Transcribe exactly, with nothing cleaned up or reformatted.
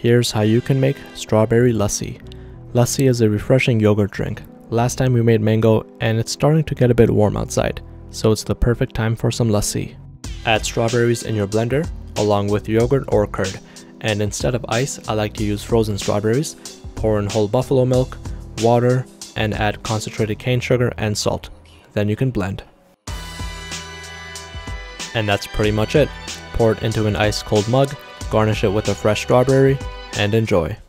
Here's how you can make strawberry lassi. Lassi is a refreshing yogurt drink. Last time we made mango and it's starting to get a bit warm outside, so it's the perfect time for some lassi. Add strawberries in your blender along with yogurt or curd, and instead of ice I like to use frozen strawberries. Pour in whole buffalo milk, water, and add concentrated cane sugar and salt. Then you can blend. And that's pretty much it. Pour it into an ice cold mug, garnish it with a fresh strawberry, and enjoy.